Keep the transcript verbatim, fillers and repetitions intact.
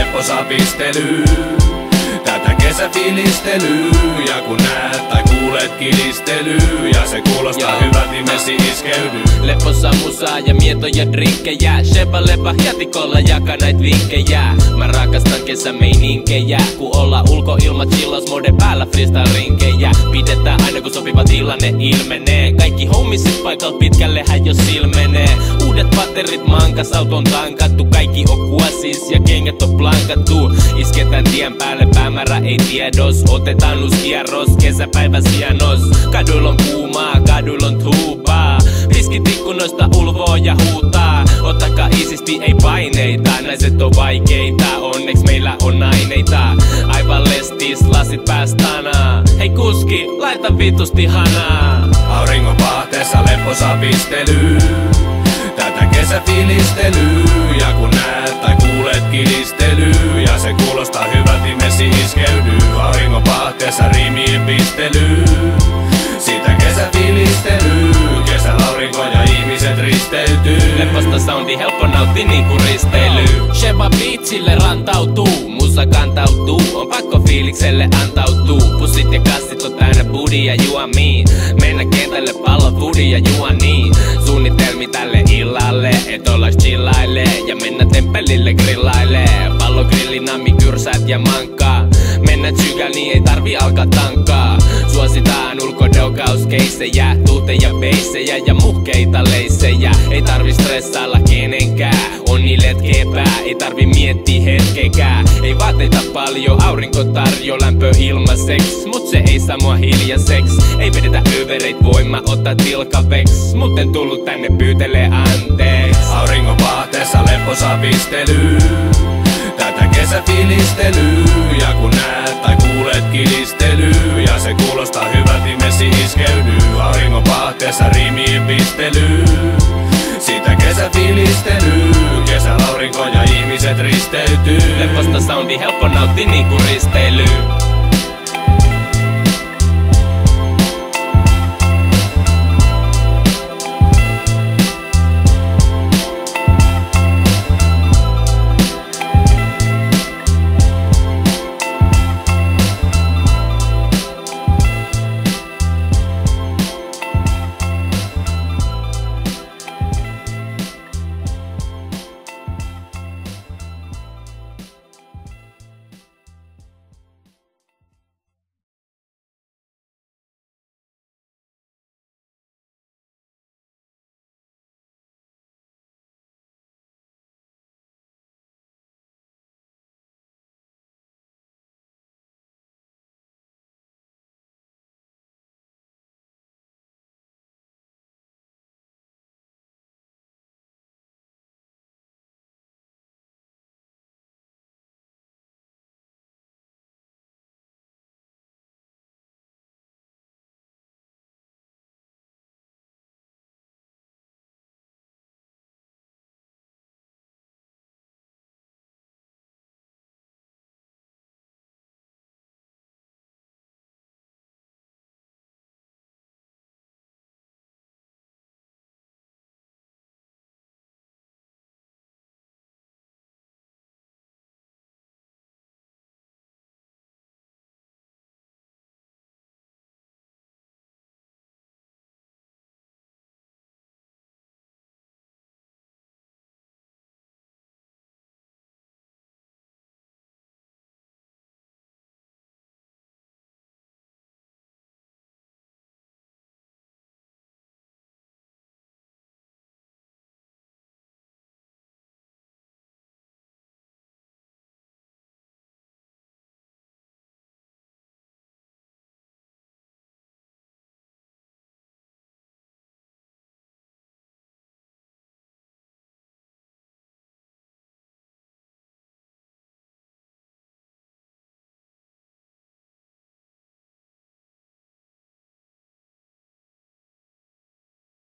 lepposa pistely. Tätä kesäfiilistelyy, ja kun näet tai kuulet kilistelyy, ja se kuulostaa Joo. hyvältä, niin messi iskeydy. Lepposa musaa ja mietoja drinkkejä, Sheba lepa hiatikolla jaka näit vinkkejä. Mä rakastan kesämeininkejä, ku olla ulkoilma chillaus mode päällä freestyle rinkejä. Pidetään aina kun sopiva tilanne ilmenee, kaikki homisit paikalla pitkällehän jos silmenee. Uudet patterit mankas, auton tankattu, kaikki on kuosis ja kengät on blankattu. Isketään tien päälle, päämäärä ei tiedos, otetaan uusi kierros, kesäpäivä sienos. Kaduilla on kuumaa, kaduilla on tuupaa, piskit ikkunoista ulvoo ja huutaa. Ottakaa isisti, ei paineita, naiset on vaikeita, onneks meillä on naineita. Aivan lestis, lasit päästana, hei kuski, laita vitusti hanaa. Auringon pahteessa lepposa pistely, tätä kesäfiilistelyy, ja kun näet tai kuulet kilistelyy, ja se kuulostaa hyvältä, niin messi iskeydy. Auringon pahteessa riimiin pistelyy, sitä kesäfiilistelyy, kesällä aurinko ja ihmiset risteytyy. Lepposta soundi helppo nautti niinku risteily. Sheba beatsille rantautuu, musa kantautuu, on pakko fiilikselle antautuu. Pussit ja kassit on täynnä budi ja juomia, mennä kentälle pallo budi ja juoni. Suunnitelmi tälle illalle, et ollas chillaile, ja mennä temppelille grillaile. Pallo grillinami kyrsät ja mankkaa, mennä tsykäl niin ei tarvi alkaa tankkaa. Suositaan ulkodokauskeissejä, tuuteja peissejä ja muhkeita leissejä. Ei tarvi stressailla kenenkään, on niin letkepää, ei tarvi miettiä hetkekään. Ei vaateita paljon, aurinko tarjo lämpö ilmaseks, mut se ei saa mua hiljaseks. Ei vedetä övereit, voin mä ottaa tilkaveks, mut en tullut tänne pyytelee anteeks. Auringon pahteessa lepposa pistely, tätä kesäfiilistelyy, ja kun näet tai kuulet kilistelyy, ja se kuulostaa hyvältä, niin messi iskeydy. Auringon pahteessa riimiin pistelyy, sitä kesäfiilistelyy, kesällä aurinko ja ihmiset risteytyy. Lepposta soundi helppo nautti niinku risteily.